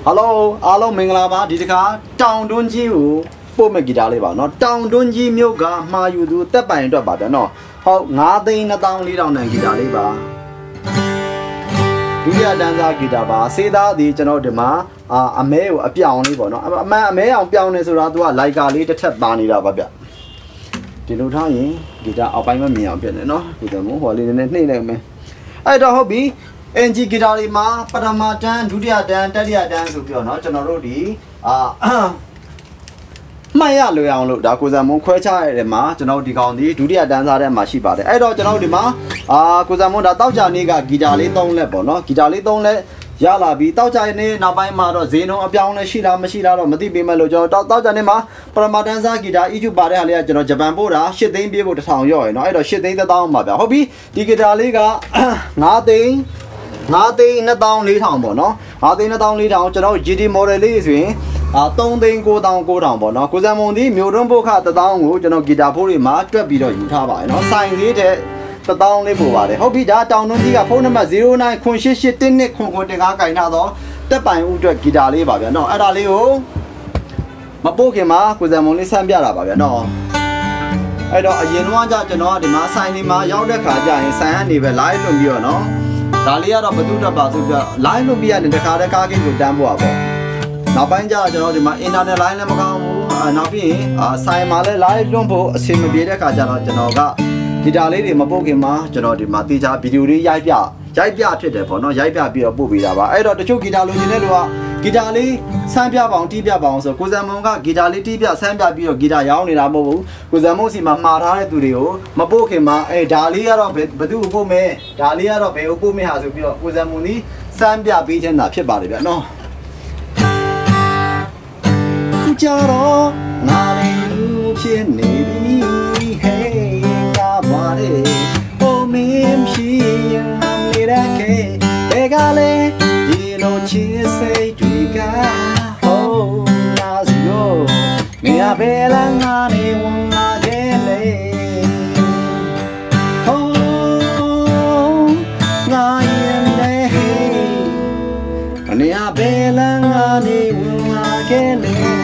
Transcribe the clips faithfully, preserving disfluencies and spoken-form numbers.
Hello, hello, Minglaba, Didika, Town don't you, Pomegidali, no, Town don't you, Myoga, Ma, you do that by into a no. How nothing a down lead on and Gidaliba. Do you dance guitar? Say that the general dema, a male, a piano, a man, a piano is like a little tap bunny rubber. The no time, guitar, I'll buy me a piano, with a more in the name. I don't hobby. Enji guitar ma, Panama dan, Judia dan, Tadia dance of your not generally. Ah, Maya Luang, Dakuzamo, Quecha, Ma, General de Gondi, Judia dancer and Mashiba. I don't know the ma, ah, Kuzamo, that Tauja nigga, Gidali don't let bono, Gidali don't let Yala be Tauja, Nabai Mado, Zeno, Abiana, Shida, Mashida, Madibi Melojo, Taujanema, Paramadanza, Gida, Iju Badalia, General Japan Boda, shit they be able to sound yo, and I don't shit they the down mother. Hobby, Digitaliga, nothing. Nothing in a down lead humble, no? Nothing in a down lead down, you know, G D Morales, ah, don't they go down, go down, but no, because I'm on the Murumbo cat the down wood, you know, Gidapuri mark to be the Utah, no sign it, the down level. Hope that down on the opponent zero nine conscious shit in it, concording Akanado, the pine wood Gidali, no, Adalio. My Pokemon, because I'm only Sambiara, no. I don't, you know, you know, the mass signing my Yauda Kaja and Sandy, the light on you, no. Dalia of Baduda Bazuka, line will be at the Karaka with Dambo. Now, Banja, you know, the inner line of Nabi, Saimale, Light Lumbo, Simabida Kajana, Janoga, Hidali, Mabokima, Janodi Matija, Biduri, Yaipia, Yaipia, Tedefo, no Yaipia, be a booby. I don't the Chukida Lucinelua, Gidali, Sambia Bound, Tibia Bounds, Kuzamonga, Gidali, Tibia, Sambia, Bio, Gida Yauni Ramu, Kuzamusima, Mara, Durio, Mabokima, a Dalia of Badu Bume, Dalia of Eupumi has a bio, Kuzamuni, Sambia beaten up your body, no. Jaro, Nari, Chinny, hey, Nabody, oh, Mim, she, and Lidake, Egale, you know, she say, Driga, oh, Nazio, me a bella, Nani, one again, oh, Nine, hey, and a bella, Nani, one again.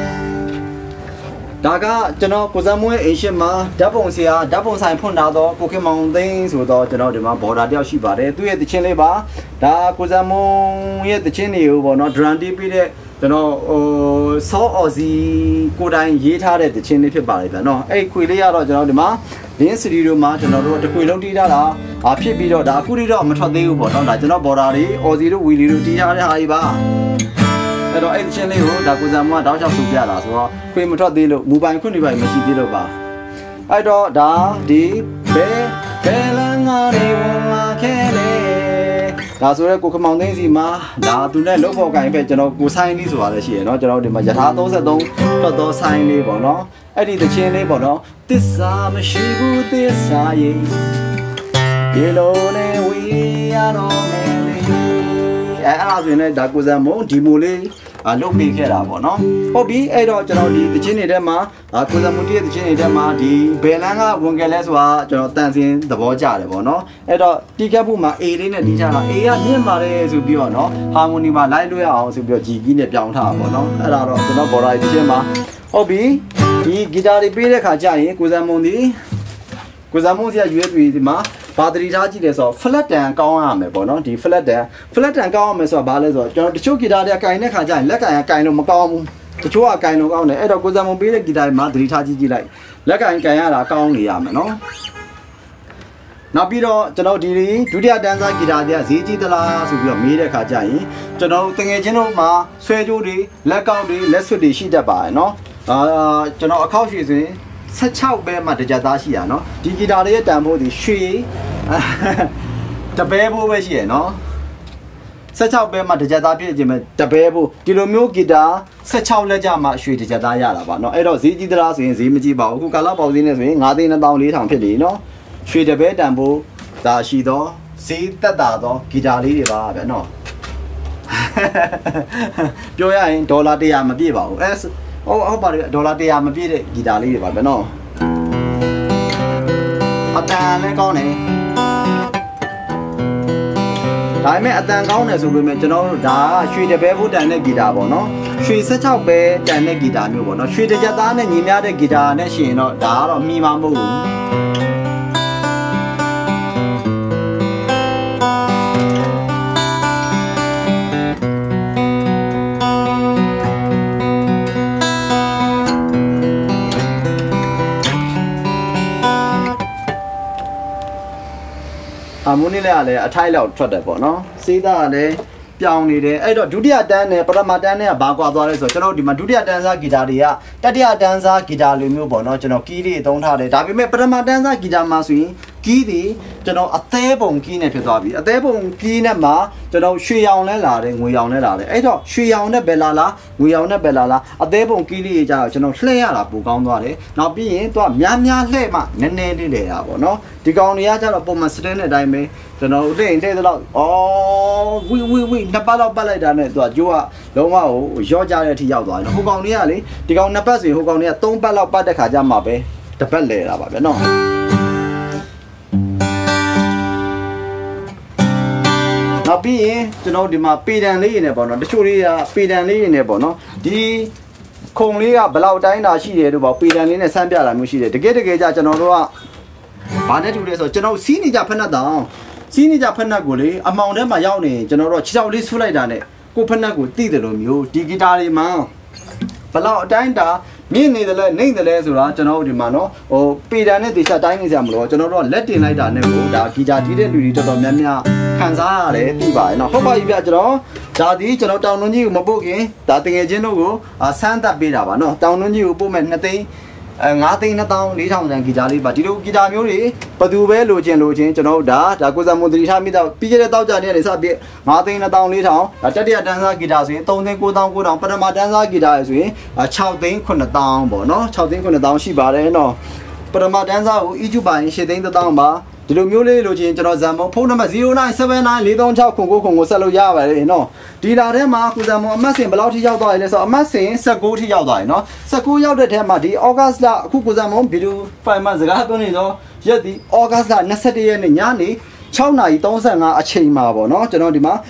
Daga, General Kuzamu, Ashima, Dabonsia, Dabonsa, Pondado, Pokemon things with all the Nodima, Boda del Shibare, do it the Chineba, Da Kuzamu, yet the Chini, or not Drandy, the no, so Ozzy, Kudan, Yeta, the Chini Pibari, no, a Quilia or Genodima, the Institute Martin, the Quilodida, a Pibido, da Purida, Matadeu, but not General Borari, or Zero, we do Tia Haiba. I don't actually know that was a more Dodger Supiara as well. Queen Motodilo, Mubai Kuniba, Machidilova. I don't da, deep, bear, Belangari, Kele. That's where Cook Mountains in Ma, da do not look for kind of go sign this while she not the Majatados at don't, those sign labor, no. I did the chain labor, no. This summer she would this I Yellow, we are on. As we know, that was a more demole, a low big head up, no? Hobby, I don't know the Chinidema, a Kuzamuti, the Chinidema, the Belanga, Wungaleswa, dancing the Boja, no? Edo, Tikabuma, Aidin and Dija, Ea, Nimare, to be on, no? Harmony, my Liluya, to be a Gigi, the Down Harbor, no? I don't know, Bora, the Gemma. Hobby, the Gidari Bida Kajai, Kuzamundi, Kuzamutia, you with ma. Padre Raji so flat and Kawan, no, the flat there, flat and Kawan, so Balazo, John the Chuki Dadia Kaina Kajan, Laka and Kaino Macam, the Chua Kaino on the Edo Kuzamobi, Gidai Madri Taji like, Laka and Kayana Kaon Yam, no? Nabido, Jano Diri, Judia Danza Gidadia, Ziti the La, Subio Media Kajai, Jano Tangeno Ma, Sweduri, Lakaudi, Lesudi Shidaba, no? Uh, Jano Akaushi. Such how bad my Jadashi, no? Digitally, Dambo, the she, the babu was here, no? Such how bad my Jadabi, the babu, Dilomu Gida, such how Lejama, she the Jadaya, but no, Edo Zidras in Zimijiba, who Calabo in his wing, nothing about it on Pili, no? She the bed Dambo, Dashido, see the Dado, Gidali, no. Joya in Dola de Amadiba, as oh, how about Dola de Amabide, Gidali, but no. A tan on it. ဒါပေမဲ့အတန်ကောင်းတယ်ဆိုပေမဲ့ကျွန်တော်တို့ဒါကရွှေတပဲဖို့တန်တဲ့ဂီတာပေါ့နော်ရွှေ၁၆ပဲတန်တဲ့ဂီတာမျိုးပေါ့နော်ရွှေတစ်ချက်သားနဲ့ညီမျှတဲ့ဂီတာနဲ့ရှင်တော့ဒါကတော့မှီမှာမဟုတ်ဘူးအမုန်းလေးလည်းအထိုက်လောက်ထွက်တယ်ပေါ့နော်စေးသားကလည်းပြောင်းနေတယ်အဲ့တော့ဒုတိယတန်းနဲ့ပထမတန်းနဲ့ကဘာကွာသွားလဲဆိုတော့ကျွန်တော်ဒီမှာဒုတိယတန်းစားဂီတာတွေကတတိယတန်းစားဂီတာလိုမျိုးပေါ့နော်ကျွန်တော်ကီးတွေသုံးထားတယ်ဒါပေမဲ့ပထမတန်းစားဂီတာမှာဆိုရင်ကီးတွေကျွန်တော်အသေးပုံကီးနဲ့ဖြစ်သွားပြီအသေးပုံကီးနဲ့မှာကျွန်တော်ရွှေရောင်လဲလာတယ်ငွေရောင်လဲလာတယ်အဲ့တော့ရွှေရောင်နဲ့ဘယ်လာလားငွေရောင်နဲ့ဘယ်လာလားအသေးပုံကီးလေးကြတော့ကျွန်တော်လှည့်ရတာပိုကောင်းသွားတယ်နောက်ပြီးရင်သူကများများလှည့်မှနည်းနည်းလေးလေတာပေါ့နော်ဒီကောင်တွေကကြတော့ပုံမှန်စတင်းတဲ့အတိုင်းပဲကျွန်တော်လှည့်ရင်လှည့်သလောက်ဩဝီဝီဝီနှစ်ပတ်လောက်ပတ်လိုက်တာနဲ့သူကကျိုးကလုံးဝကိုရော့ကြတဲ့အထိရောက်သွားတယ်ဟိုကောင်တွေကလေဒီကောင်နှစ်ပတ်ဆိုရင်ဟိုကောင်တွေကသုံးပတ်လောက်ပတ်တဲ့ခါကျမှပဲတစ်ပတ်လဲတာပါဗျာနော်နောက်ပြီးရင်ကျွန်တော်ဒီမှာပေတံလေးရနေပေါ့နော်တချို့လေးကပေတံလေးရနေပေါ့နော်ဒီခုံလေးကဘလောက်တိုင်းတာရှိတယ်တို့ပေါ့ပေတံလေးနဲ့ဆန်းပြတာမျိုးရှိတယ်တကယ်တကယ်ကြကျွန်တော်တို့ကဘာနဲ့တူလဲဆိုတော့ကျွန်တော်စီးနေကြဖက်နှက်တောင်စီးနေကြဖက်နှက်ကိုလေအမောင်ထဲမှာရောက်နေကျွန်တော်တို့ခြေထောက်လေးဆူလိုက်တာနဲ့ကိုဖက်နှက်ကိုတိတယ်လို့မျိုးဒီဂီတာတွေမှာဘလောက်အတိုင်းတာမြင့်နေတယ်လဲနှိမ့်တယ်လဲဆိုတာကျွန်တော်တို့ဒီမှာနော်ဟိုပေတံနဲ့တေချာတိုင်းနေကြမလို့ကျွန်တော်တို့ကလက်တင်လိုက်တာနဲ့ကိုဒါဂီတာတီးတဲ့လူတွေတော်တော်များများခံစားရတယ်ပြီးပါတယ်နော်ဟုတ်ပါပြီဗျကျွန်တော်ဒါဒီကျွန်တော်တောင်တွင်းကြီးကိုမပို့ခင်ဒါတငယ်ချင်းတို့ကိုဆန်းသက်ပေးတာပါနော်တောင်တွင်းကြီးကိုပို့မဲ့နှစ်သိန်းအဲငါးသိန်းနှစ်သောင်းလေးထောင်တန်ဂီတာလေးပါဒီလိုဂီတာမျိုးတွေဘယ်သူပဲလိုချင်လိုချင်ကျွန်တော်တို့ဒါဒါကိုစံမွန်တရီထားမိတော့ပြီးခဲ့တဲ့တောက်ကြနေ့ကနေစပြီးငါးသိန်းနှစ်သောင်းလေးထောင်ဒါတတိယတန်းစားဂီတာဆိုရင်သုံးသိန်းကိုးသောင်းကိုးထောင်ပထမတန်းစားဂီတာရယ်ဆိုရင်ခြောက်သိန်းခုနှစ်သောင်းပေါ့နော်ခြောက်သိန်းခုနှစ်သောင်းရှိပါတယ်နော်ပထမတန်းစားကိုအီဂျူပါရင်ရှစ်သိန်းတစ်သောင်းပါဒီလိုမျိုးလေးလိုချင်ကျွန်တော်ဇမ်မုံဖုန်းနံပါတ် zero nine seven nine four three six nineကိုဆက်လို့ရပါတယ်နော်ဒီလာထဲမှာကိုဇမ်မုံအမတ်စင်ဘယ်လောက်ထိရောက်သွားရလဲဆိုတော့အမတ်စင်၁၉ထိရောက်သွားပြီနော်၁၉ရောက်တဲ့ထဲမှာဒီဩဂတ်လအခုကိုဇမ်မုံဗီဒီယိုဖိုင်မှာစကားပြောနေတော့ရက်ဒီဩဂတ်လ၂၁ရက်နေ့ညနေ၆နာရီ၃၅အချိန်မှာပေါ့နော်ကျွန်တော်ဒီမှာ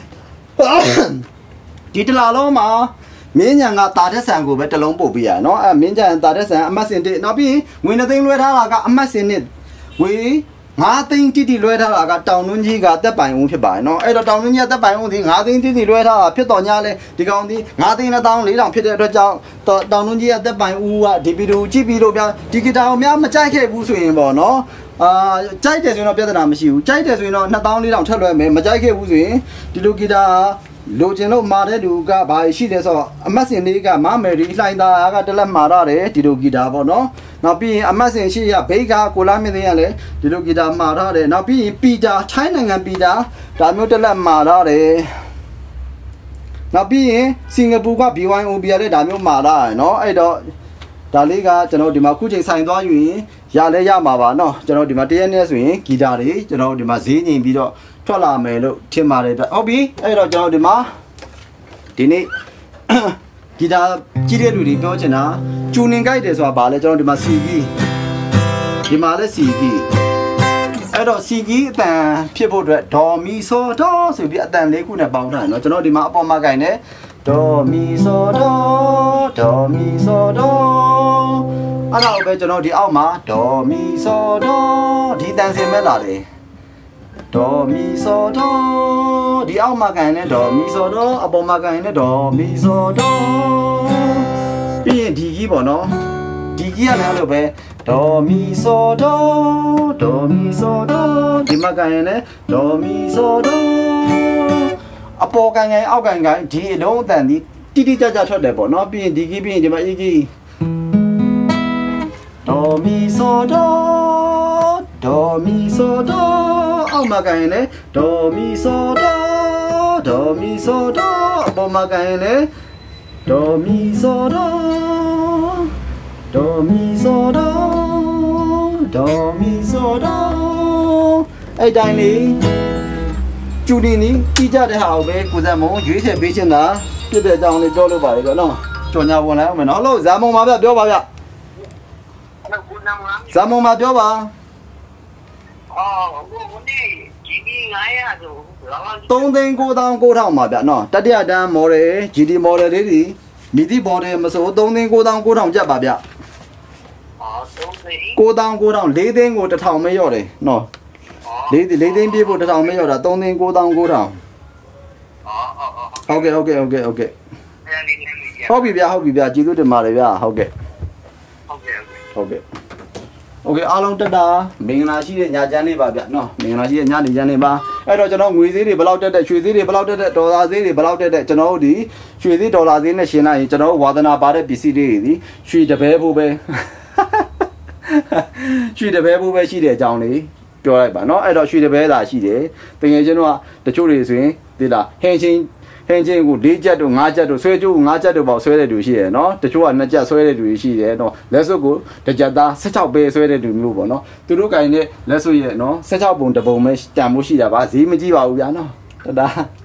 ဒီတလာလုံးမှာမင်းညာကတာတက်ဆန်ကိုပဲတလုံးပို့ပေးရနော်အဲမင်းညာတာတက်ဆန်အမတ်စင်တစ်နောက်ပြီးငွေနှစ်သိန်းလွှဲထားတာကအမတ်စင်နှစ်ငွေငါးသိန်းတိတိလွှဲထားတာကတောင်တွင်းကြီးကတက်ပိုင်ဦးဖြစ်ပါတယ်နော်အဲ့တော့တောင်တွင်းကြီးကတက်ပိုင်ဦးဒီငါးသိန်းတိတိလွှဲထားတာဖြစ်တော်냐လဲဒီကောင်ဒီငါးသိန်းနှစ်သောင်းလေးထောင်ဖြစ်တဲ့အတွက်ကြောင့်တောင်တွင်းကြီးကတက်ပိုင်ဦးကဒီဗီဒီယိုကြည့်ပြီးလို့ဗျာဒီဂီတာကိုများမကြိုက်ခဲ့ဘူးဆိုရင်ပေါ့နော်အာကြိုက်တယ်ဆိုရင်တော့ပြဿနာမရှိဘူးကြိုက်တယ်ဆိုရင်တော့နှစ်သောင်းလေးထောင်ထပ်လွှဲမယ်မကြိုက်ခဲ့ဘူးဆိုရင်ဒီလိုဂီတာလိုချင်လို့မာတဲ့လူကဘာရှိတယ်ဆိုတော့အမတ်စင်လေးကမမယ်ရီလှိုင်းသားကတလက်မာရတယ်ဒီလိုဂီတာပေါ့နော်နောက်ပြီးရင်အမတ်စင်ရှိရဘိတ်ကကိုလာမင်းသိရလဲဒီလိုဂီတာမာရတယ်နောက်ပြီးရင်ပီတာထိုင်းနိုင်ငံပီတာဒါမျိုးတလက်မာရတယ်နောက်ပြီးရင်စင်ကာပူက ဘီ ဝိုင် အို ဘီ လည်းဒါမျိုးမာရတယ်နော်အဲ့တော့ဒါလေးကကျွန်တော်ဒီမှာခုချိန်ဆိုင်သွားယူရင်ရလဲရမှာပါနော်ကျွန်တော်ဒီမှာတရက်နေ့ဆိုရင်ဂီတာတွေကျွန်တော်ဒီမှာဈေးငိမ်ပြီးတော့ထွက်လာမယ်လို့ထင်ပါတယ်ဗျဟုတ်ပြီအဲ့တော့ကျွန်တော်ဒီမှာဒီနေ့ဂီတာကြီးတဲ့လူတွေပြောချင်တာကျူနင်ကြိုက်တယ်ဆိုတာဗာလဲကျွန်တော်ဒီမှာစီကီဒီမှာလဲစီကီအဲ့တော့စီကီအတန်ဖြစ်ဖို့အတွက်ဒေါ်မီဆိုဒေါ်ဆိုပြီးအတန်လေးခုနဲ့ပေါင်းထားတယ်เนาะကျွန်တော်ဒီမှာအပေါ်မှာကြိုင်နေဒေါ်မီဆိုဒေါ်ဒေါ်မီဆိုဒေါ်အဲ့တော့ပဲကျွန်တော်ဒီအောက်မှာဒေါ်မီဆိုဒေါ်ဒီတန်စင်မဲ့လာတယ်ဒေါ်မီဆိုဒေါ်ဒီအောက်မှာကန်နဲ့ဒေါ်မီဆိုဒေါ်အပေါ်မှာကန်နဲ့ဒေါ်မီဆိုဒေါ်ပြီးရင်ဒီကြီးပေါ့နော်ဒီကြီးကလည်းလို့ပဲဒေါ်မီဆိုဒေါ်ဒေါ်မီဆိုဒေါ်ဒီမှာကန်နဲ့ဒေါ်မီဆိုဒေါ်အပေါ်ကန်ကန်အောက်ကန်ကန်ဒီအလုံးအတန်ဒီတိတိကျကျထွက်တယ်ပေါ့နော်ပြီးရင်ဒီကြီးပြီးရင်ဒီမှာအေးကြီးဒေါ်မီဆိုဒေါ်ဒေါ်မီဆိုဒေါ်အောက်မှာကန်နဲ့ဒေါ်မီဆိုဒေါ်ဒေါ်မီဆိုဒေါ်အပေါ်မှာကန်နဲ့ဒေါ်မီဆိုဒေါ်ဒေါ်မီဆိုဒေါ်ဒေါ်မီဆိုဒေါ်အဲ့တိုင်းလေးကျူနေနီးကြည့်ကြတဲ့ဟာကိုပဲကိုစံမုံရွေးချယ်ပေးချင်တာပြည့်တဲ့အကြောင်းလေးပြောလို့ပါလေကွနော်ကြော်ညာဝင်လိုက်အောင်မယ်နော်လို့ဇာမုံပါဗျပြောပါဗျဇာမုံပါပြောပါအော်ဘုန်းကြီးကြီးငါးရာဆိုသုံးသိန်းကိုးသောင်းကိုးထောင်ပါဗျနော်တတိယတန်း model G D model လေးဒီမီဒီ model မဆိုသုံးသိန်းကိုးသောင်းကိုးထောင်ကျပ်ပါဗျအော်သုံးသိန်းကိုးသောင်းကိုးထောင်လေးသိန်းကိုတစ်ထောင်မရော့တယ်နော်လေးလေးသိန်းပြည့်ဖို့တစ်ထောင်မရော့တာသုံးသိန်းကိုးသောင်းကိုးထောင်အော်အော်ဟုတ်ကဲ့ဟုတ်ကဲ့ဟုတ်ကဲ့ဟုတ်ကဲ့ဟုတ်ပြီဗျဟုတ်ပြီဗျကျေးဇူးတင်ပါတယ်ဗျဟုတ်ကဲ့ဟုတ်ကဲ့ဟုတ်ကဲ့โอเคအားလုံးတက်တာမင်္ဂလာရှိတဲ့ညချမ်းလေးပါဗျနော်မင်္ဂလာရှိတဲ့ညနေချမ်းလေးပါအဲ့တော့ကျွန်တော်ငွေသေးတွေဘယ်လောက်တက်တဲ့ရွှေသေးတွေဘယ်လောက်တက်တဲ့ဒေါ်လာသေးတွေဘယ်လောက်တက်တဲ့ကျွန်တော်တို့ဒီရွှေသေးဒေါ်လာသေးနဲ့ရှင်းလိုက်ရင်ကျွန်တော်ဝါသနာပါတဲ့ပစ္စည်းတွေဒီရွှေတပဲဖို့ပဲရွှေတပဲဖို့ပဲရှိတဲ့အကြောင်းလေးပြောလိုက်ပါနော်အဲ့တော့ရွှေတပဲသာရှိတယ်တကယ်ကျွန်တော်ကတချို့တွေဆိုရင်ဒီလားဟင်းချင်းဟင်းချင်းကို၄ချက်တို့၅ချက်တို့ဆွဲကြိုး၅ချက်တို့ပေါ့ဆွဲတဲ့လူရှိတယ်နော်တချို့က၂ချက်ဆွဲတဲ့လူရှိတယ်နော်လက်စွပ်ကိုတစ်ချက်သား၁၆ပဲဆွဲတဲ့လူမျိုးပေါ့နော်သူတို့ကင်တဲ့လက်စွပ်ရဲ့နော်၁၆ပုံတစ်ပုံပဲတန်ဖို့ရှိတာပါဈေးမကြည့်ပါဘူးဗျာနော်တဒါ